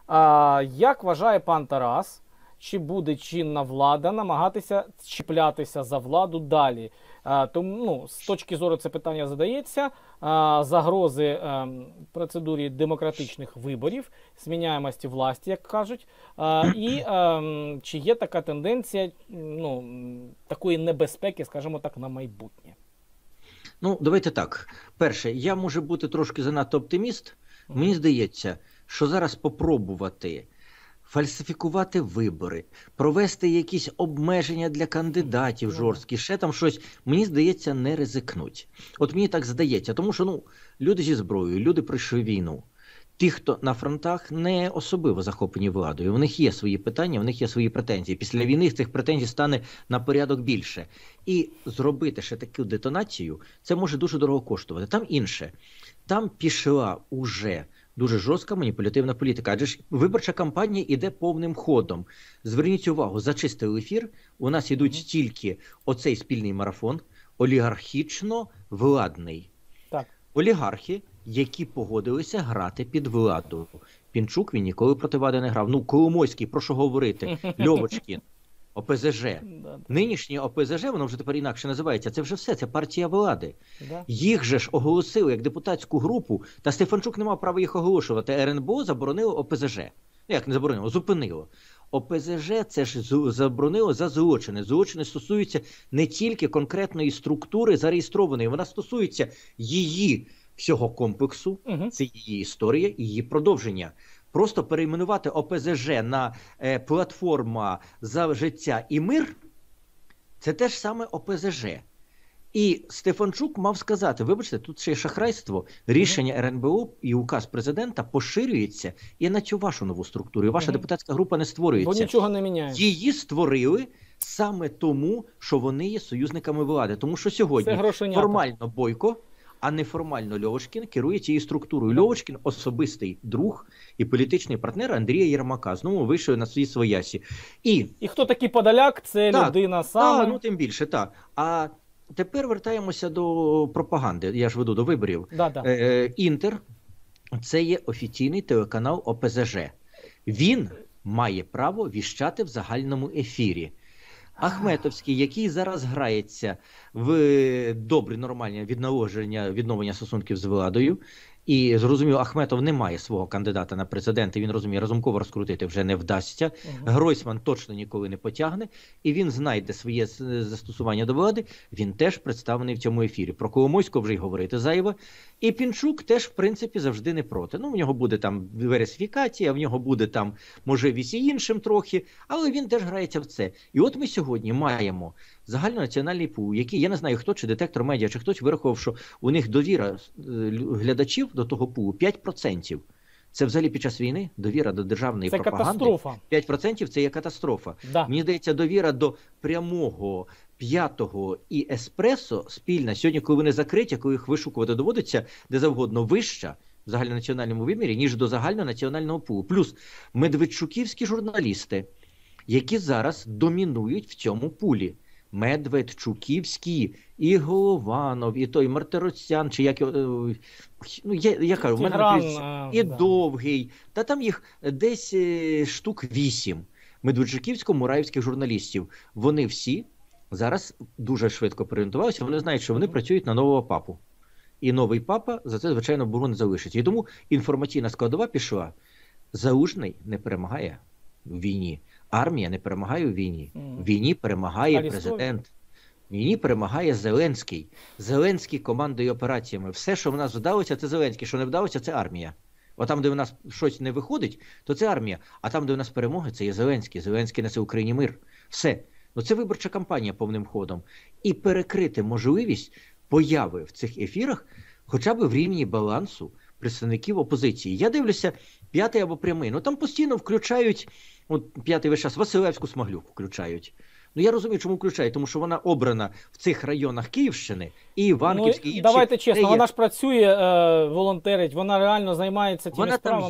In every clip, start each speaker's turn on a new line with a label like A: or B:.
A: Як вважає пан Тарас, чи буде чинна влада намагатися чіплятися за владу далі? Тому, ну, з точки зору це питання задається, загрози процедурі демократичних виборів, зміняємості власті, як кажуть, і чи є така тенденція, ну, такої небезпеки, скажімо так, на майбутнє?
B: Ну, давайте так. Перше, я можу бути трошки занадто оптиміст. Мені здається, що зараз попробувати фальсифікувати вибори, провести якісь обмеження для кандидатів жорсткі, ще там щось, мені здається, не ризикнуть. От мені так здається, тому що, ну, люди зі зброєю, люди пройшли війну. Ті, хто на фронтах, не особливо захоплені владою. У них є свої питання, у них є свої претензії. Після війни цих претензій стане на порядок більше. І зробити ще таку детонацію, це може дуже дорого коштувати. Там інше. Там пішла уже дуже жорстка маніпулятивна політика. Адже ж виборча кампанія йде повним ходом. Зверніть увагу, зачистили ефір. У нас йдуть тільки оцей спільний марафон, олігархічно-владний.
A: Так.
B: Олігархи, які погодилися грати під владу. Пінчук, він ніколи проти влади не грав. Ну, Коломойський, про що говорити? Льовочкін, ОПЗЖ. Нинішнє ОПЗЖ, воно вже тепер інакше називається, це вже все, це партія влади. Їх же ж оголосили як депутатську групу, та Стефанчук не мав права їх оголошувати. РНБО заборонило ОПЗЖ. Ну, як не заборонило? Зупинило. ОПЗЖ це ж заборонило за злочини. Злочини стосуються не тільки конкретної структури зареєстрованої, вона стосується її всього комплексу, це її історія і її продовження. Просто перейменувати ОПЗЖ на платформа за життя і мир – це те ж саме ОПЗЖ. І Стефанчук мав сказати, вибачте, тут ще є шахрайство, рішення РНБО і указ президента поширюється і на цю вашу нову структуру. І ваша депутатська група не створюється.
A: Бо нічого не міняється.
B: Її створили саме тому, що вони є союзниками влади. Тому що сьогодні формально Бойко, а неформально Льовочкін керує цією структурою. Льовочкін – особистий друг і політичний партнер Андрія Єрмака. Знову вийшов на свої своясі. І хто такий Подоляк? Це людина саме. Ну, тим більше, так. А тепер вертаємося до пропаганди. Я ж веду до виборів. Інтер – це є офіційний телеканал ОПЗЖ. Він має право віщати в загальному ефірі. Ахметовський, який зараз грається в добре, нормальне відновлення стосунків з владою, і, зрозуміло, Ахметов не має свого кандидата на президента, він розуміє, Разумкова розкрутити вже не вдасться, Гройсман точно ніколи не потягне, і він знайде своє застосування до влади, він теж представлений в цьому ефірі. Про Коломойського вже й говорити зайве. І Пінчук теж, в принципі, завжди не проти. Ну, в нього буде там версифікація, в нього буде там можливість і іншим трохи, але він теж грається в це. І от ми сьогодні маємо загальнонаціональний пул, який, я не знаю хто, чи детектор медіа, чи хтось вирахував, що у них довіра глядачів до того пулу 5%. Це взагалі під час війни довіра до державної пропаганди. Це катастрофа. 5% це є катастрофа. Мені здається, довіра до прямого, п'ятого і еспресо спільна. Сьогодні, коли вони закриті, коли їх вишукувати доводиться, де завгодно вища в загальнонаціональному вимірі, ніж до загальнонаціонального пулу. Плюс медведчуківські журналісти, які зараз домінують в цьому пулі. Медведчуківські, і Голованов, і той Мартиросян, чи як ну, я кажу, в мене і Довгий, та там їх десь штук 8 медведчуківсько-мураївських журналістів. Вони всі зараз дуже швидко переорієнтувалися, вони знають, що вони працюють на нового папу. І новий папа за це, звичайно, боргу не залишиться. І тому інформаційна складова пішла. Залужний не перемагає в війні. Армія не перемагає у війні. В війні перемагає президент. В війні перемагає Зеленський. Зеленський командує операціями. Все, що в нас вдалося, це Зеленський. Що не вдалося, це армія. От там, де в нас щось не виходить, то це армія. А там, де в нас перемоги, це є Зеленський. Зеленський несе Україні мир. Все. Ну це виборча кампанія повним ходом. І перекрити можливість появи в цих ефірах хоча б в рівні балансу представників опозиції. Я дивлюся, п'ятий або прямий. Ну там постійно включають, от п'ятий весь час, Василевську-Смаглюк включають. Ну я розумію, чому включають, тому що вона обрана в цих районах Київщини і Іванківській.
A: Ну, давайте чесно, вона ж працює, волонтерить, вона реально займається тими справами.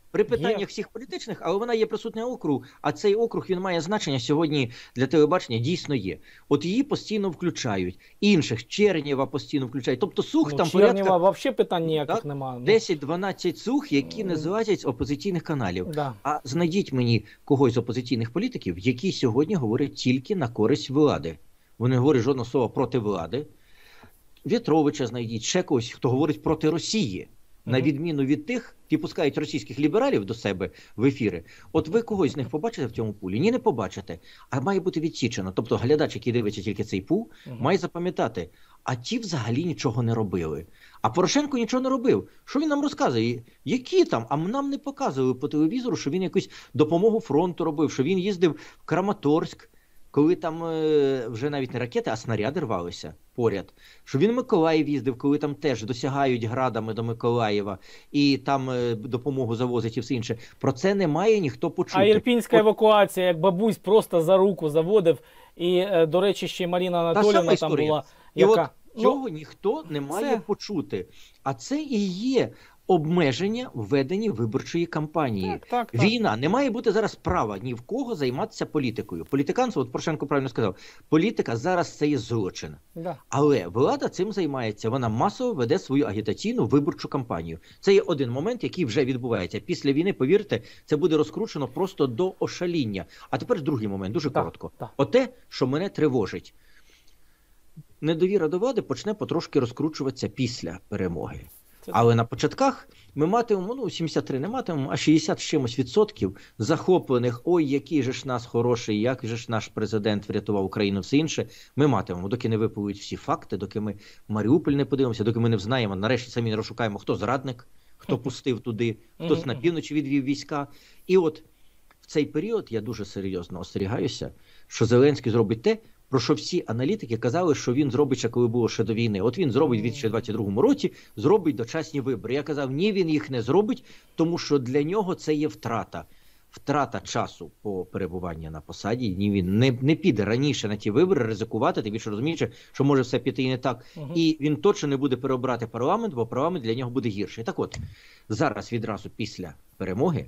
B: при питаннях всіх політичних, але вона є присутня округу, а цей округ, він має значення сьогодні для телебачення, дійсно є. От її постійно включають, інших, Чернєва постійно включають, тобто сух там
A: Чернєва
B: порядка...
A: взагалі питань ніяких немає.
B: 10-12 сух, які не злазять з опозиційних каналів. А знайдіть мені когось з опозиційних політиків, які сьогодні говорять тільки на користь влади. Вони не говорять жодного слова проти влади. В'ятровича знайдіть, ще когось, хто говорить проти Росії. На відміну від тих, які пускають російських лібералів до себе в ефіри. От ви когось з них побачите в цьому пулі? Ні, не побачите. А має бути відсічено. Тобто глядач, який дивиться тільки цей пул, має запам'ятати, а ті взагалі нічого не робили. А Порошенко нічого не робив. Що він нам розказує? Які там? А нам не показували по телевізору, що він якусь допомогу фронту робив, що він їздив в Краматорськ, коли там вже навіть не ракети, а снаряди рвалися поряд. Що він в Миколаїв їздив, коли там теж досягають градами до Миколаєва і там допомогу завозять і все інше. Про це не має ніхто почути.
A: А ірпінська евакуація, як бабусь просто за руку заводив. І, до речі, ще Маріна Анатоліївна там була.
B: Яка... І от цього ніхто не має почути. А це і є обмеження введення виборчої кампанії.
A: Так.
B: Війна. Не має бути зараз права ні в кого займатися політикою. Політиканство, от Порошенко правильно сказав, політика зараз це є злочин. Але влада цим займається. Вона масово веде свою агітаційну виборчу кампанію. Це є один момент, який вже відбувається. Після війни, повірте, це буде розкручено просто до ошаління. А тепер другий момент, дуже коротко. Оте, що мене тривожить. Недовіра до влади почне потрошки розкручуватися після перемоги. Але на початках ми матимемо, 73 не матимемо, а 60 з чимось відсотків захоплених, ой, який же ж нас хороший, як же ж наш президент врятував Україну, все інше, ми матимемо, доки не випливуть всі факти, доки ми в Маріуполь не подивимося, доки ми не взнаємо, нарешті самі не розшукаємо, хто зрадник, хто пустив туди, хтось на півночі відвів війська. І от в цей період я дуже серйозно остерігаюся, що Зеленський зробить те, про що всі аналітики казали, що він зробить ще коли було ще до війни. От він зробить в 2022 році, зробить дочасні вибори. Я казав, ні, він їх не зробить, тому що для нього це є втрата. Втрата часу по перебуванню на посаді. Ні, він не піде раніше на ті вибори ризикувати, тим більше розуміючи, що може все піти і не так. І він точно не буде переобрати парламент, бо парламент для нього буде гірший. Так от, зараз відразу після перемоги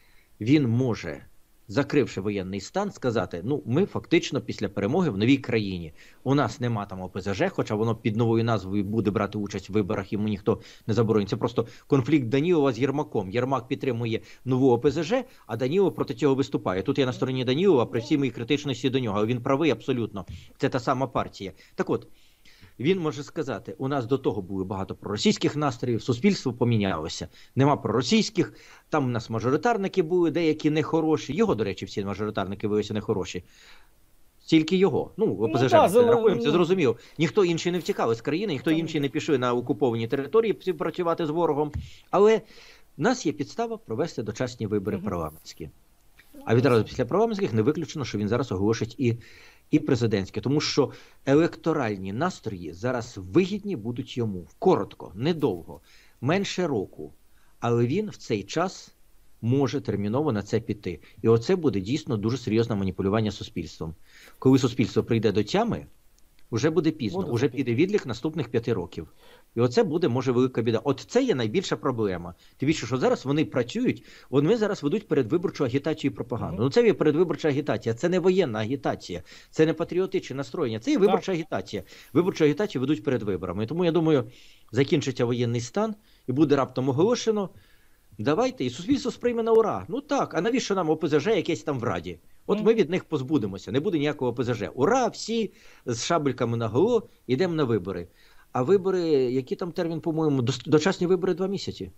B: він може, закривши воєнний стан, сказати, ну, ми фактично після перемоги в новій країні. У нас нема там ОПЗЖ, хоча воно під новою назвою буде брати участь в виборах, йому ніхто не заборонить. Це просто конфлікт Данілова з Єрмаком. Єрмак підтримує нову ОПЗЖ, а Данілов проти цього виступає. Тут я на стороні Данілова при всій моїй критичності до нього, але він правий абсолютно. Це та сама партія. Так от, він може сказати, у нас до того були багато проросійських настроїв, суспільство помінялося. Нема проросійських, там у нас мажоритарники були, деякі нехороші. Його, до речі, всі мажоритарники виявилися нехороші. Тільки його. Ну, ОПЗЖ, рахуємося, зрозуміло. Ніхто інший не втікав з країни, ніхто інший не пішли на окуповані території працювати з ворогом. Але в нас є підстава провести дочасні вибори парламентські. А відразу після парламентських не виключено, що він зараз оголошить і президентське, тому що електоральні настрої зараз вигідні будуть йому. Коротко, недовго, менше року. Але він в цей час може терміново на це піти. І оце буде дійсно дуже серйозне маніпулювання суспільством. Коли суспільство прийде до тями, вже буде пізно, вже піде відлік наступних 5 років. І оце буде, може, велика біда. От це є найбільша проблема. Тим більше, що зараз вони працюють, вони зараз ведуть передвиборчу агітацію і пропаганду. Ну це є передвиборча агітація, це не воєнна агітація, це не патріотичне настроєння, це є виборча агітація. Виборчу агітацію ведуть перед виборами. І тому, я думаю, закінчиться воєнний стан і буде раптом оголошено, давайте, і суспільство сприйме на ура. Ну так, а навіщо нам ОПЗЖ якесь там в Раді? От ми від них позбудемося, не буде ніякого ОПЗЖ. Ура, всі з шабельками наголо, йдемо на вибори. А вибори, який там термін, по-моєму, дочасні вибори 2 місяці.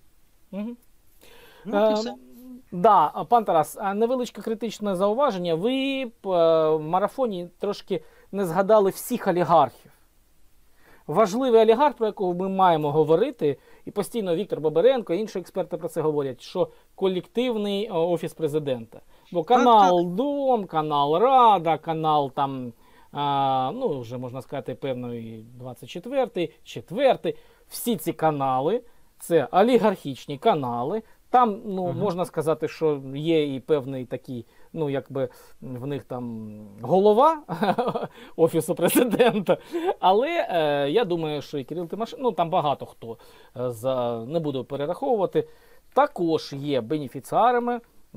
A: Да, пан Тарас, невеличке критичне зауваження. Ви в марафоні трошки не згадали всіх олігархів. Важливий олігарх, про якого ми маємо говорити, і постійно Віктор Бабаренко, інші експерти про це говорять, що колективний офіс президента. Бо канал Дом, канал Рада, канал там, ну, вже можна сказати, певно, і 24-й, 4-й. Всі ці канали – це олігархічні канали. Там, ну, можна сказати, що є і певний такий, ну, якби в них там голова Офісу президента. Але я думаю, що і Кирил Тимошенко, ну, там багато хто, не буду перераховувати, також є бенефіціарами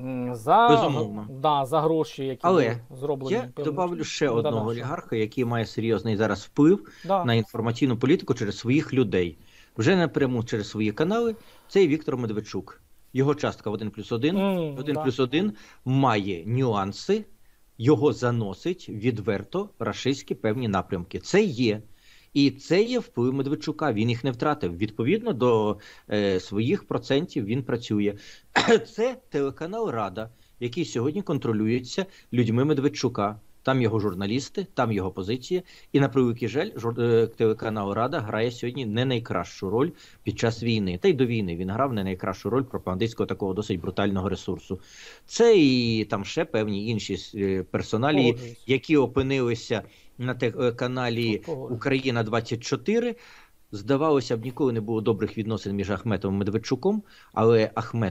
A: за гроші, які були зроблені.
B: Але я добавлю ще одного олігарха, який має серйозний зараз вплив на інформаційну політику через своїх людей. Вже напряму через свої канали. Це і Віктор Медведчук. Його частка в 1+1. 1+1 має нюанси, його заносить відверто рашистські певні напрямки. Це є. І це є вплив Медведчука, він їх не втратив. Відповідно до своїх процентів він працює. Це телеканал «Рада», який сьогодні контролюється людьми Медведчука. Там його журналісти, там його позиція. І на превеликий жаль, телеканал «Рада» грає сьогодні не найкращу роль під час війни. Та й до війни він грав не найкращу роль пропагандистського такого досить брутального ресурсу. Це і там ще певні інші персоналії, які опинилися на каналі «Україна-24». Здавалося б, ніколи не було добрих відносин між Ахметовим і Медведчуком, але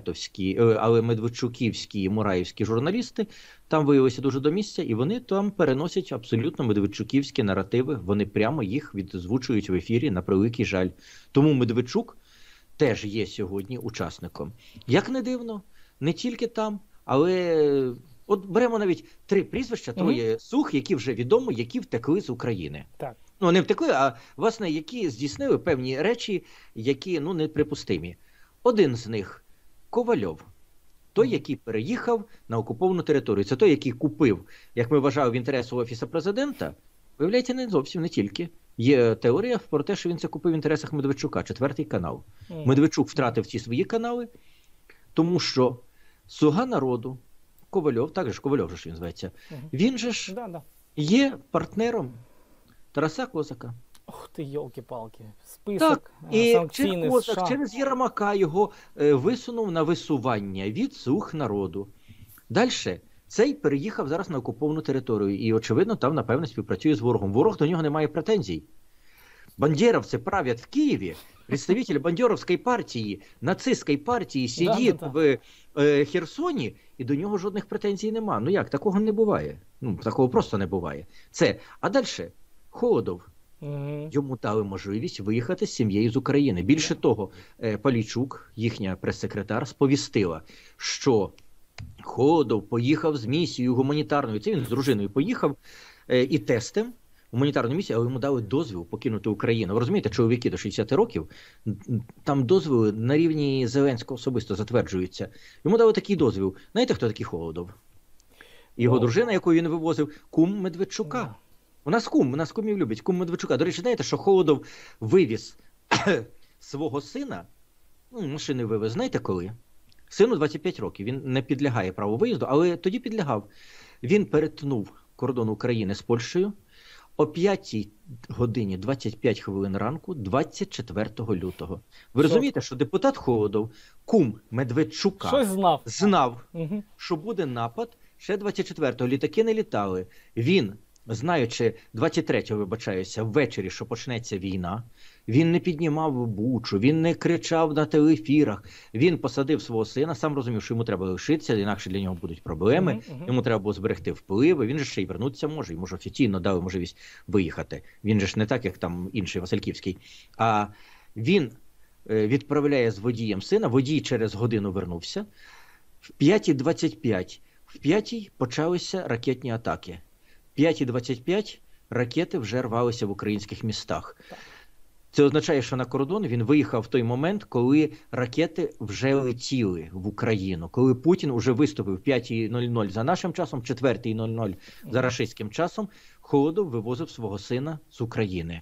B: медведчуківські і мураївські журналісти там виявилися дуже до місця, і вони там переносять абсолютно медведчуківські наративи, вони прямо їх відзвучують в ефірі, на превеликий жаль. Тому Медведчук теж є сьогодні учасником. Як не дивно, не тільки там, але от беремо навіть 3 прізвища, троє сух, які вже відомо, які втекли з України.
A: Так.
B: Ну, не втекли, а, власне, які здійснили певні речі, які, неприпустимі. Один з них – Ковальов. Той, який переїхав на окуповану територію. Це той, який купив, як ми вважали, в інтересу Офісу Президента. Виявляється, не зовсім, не тільки. Є теорія про те, що він це купив в інтересах Медведчука, 4-й канал. Медведчук втратив ці свої канали, тому що «Слуга народу», Ковальов, так же ж Ковальов же він зветься, він же ж є партнером Тараса Козака.
A: Ох ти, йолки-палки. Список
B: санкційний США. Козак через Єрмака його висунув на висування від «Слуг народу». Дальше. Цей переїхав зараз на окуповану територію і, очевидно, там, напевно, співпрацює з ворогом. Ворог до нього не має претензій. Бандеровцы правят в Киеве, представитель бандеровской партии, нацистской партии сидит в Херсоні, і до нього жодних претензій нема. Ну як, такого не буває. Такого просто не буває. Це. А далі Холодов. Йому дали можливість виїхати з сім'єю з України. Більше того, Полійчук, їхня прес-секретар, сповістила, що Холодов поїхав з місією гуманітарною. Це він з дружиною поїхав і тестем. Гуманітарну місію, але йому дали дозвіл покинути Україну. Ви розумієте, чоловіки до 60 років, там дозвіли на рівні Зеленського особисто затверджуються. Йому дали такий дозвіл. Знаєте, хто такий Холодов? Його дружина, яку він вивозив, кум Медведчука. У нас кумів любить, кум Медведчука. До речі, знаєте, що Холодов вивіз свого сина, машини вивез, знаєте коли? Сину 25 років, він не підлягає праву виїзду, але тоді підлягав. Він перетнув кордон України з Польщею, о 5 годині 25 хвилин ранку 24 лютого. Ви розумієте, що депутат Холодов, кум Медведчука, знав, що буде напад ще 24-го. Літаки не літали. Він, знаючи 23-го, вибачаюся, ввечері, що почнеться війна, він не піднімав бучу, він не кричав на телеефірах. Він посадив свого сина, сам розумів, що йому треба лишитися, інакше для нього будуть проблеми. Йому треба було зберегти впливи, він же ще й вернутися може, йому ж офіційно дали можливість виїхати. Він же ж не так, як там інший Васильківський. А він відправляє з водієм сина, водій через годину вернувся. В 5:25, в 5-й почалися ракетні атаки. В 5:25 ракети вже рвалися в українських містах. Це означає, що на кордон він виїхав в той момент, коли ракети вже летіли в Україну. Коли Путін вже виступив 5:00 за нашим часом, 4:00 за рашистським часом, Холодов вивозив свого сина з України.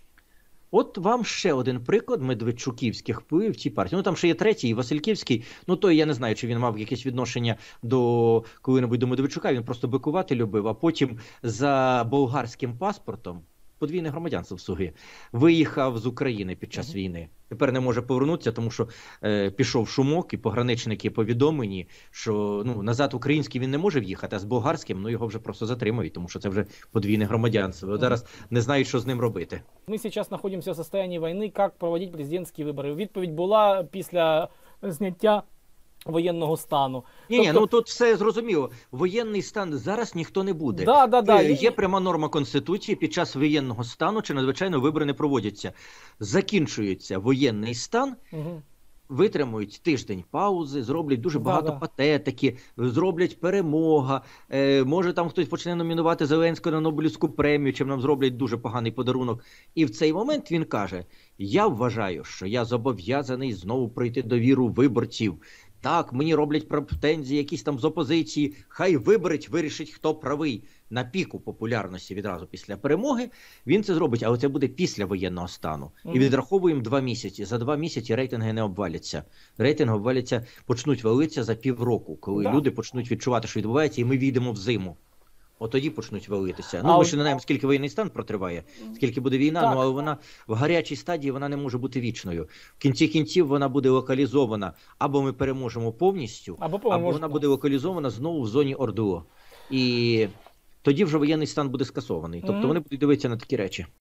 B: От вам ще один приклад медведчуківських впливів в цій партії. Там ще є третій, Васильківський. Той я не знаю, чи він мав якесь відношення до коли-небудь до Медведчука. Він просто бикувати любив, а потім за болгарським паспортом, подвійне громадянство в Суги, виїхав з України під час війни. Тепер не може повернутися, тому що пішов шумок, і пограничники повідомлені, що назад український він не може в'їхати, а з болгарським його вже просто затримують, тому що це вже подвійне громадянство. От зараз не знають, що з ним робити.
A: Ми зараз знаходимося в стані війни, як проводити президентські вибори. Відповідь була після зняття воєнного стану.
B: Ні, тут все зрозуміло. Воєнний стан зараз ніхто не буде. Є пряма норма Конституції, під час воєнного стану чи надзвичайно вибори не проводяться. Закінчується воєнний стан, витримують тиждень паузи, зроблять дуже багато патетики, зроблять перемога, може там хтось почне номінувати Зеленського на Нобелівську премію, чим нам зроблять дуже поганий подарунок. І в цей момент він каже: я вважаю, що я зобов'язаний знову пройти довіру виборців. Так, мені роблять претензії якісь там з опозиції, хай виборець вирішить, хто правий. На піку популярності відразу після перемоги він це зробить, але це буде після воєнного стану. І відраховуємо 2 місяці. За 2 місяці рейтинги не обваляться. Рейтинги обваляться, почнуть валитися за півроку, коли люди почнуть відчувати, що відбувається, і ми війдемо в зиму. От тоді почнуть валитися. Ну, ми ще не знаємо, скільки воєнний стан протриває, скільки буде війна, ну, але вона в гарячій стадії вона не може бути вічною. В кінці кінців вона буде локалізована. Або ми переможемо повністю, або вона буде локалізована знову в зоні ОРДО. І тоді вже воєнний стан буде скасований. Тобто вони будуть дивитися на такі речі.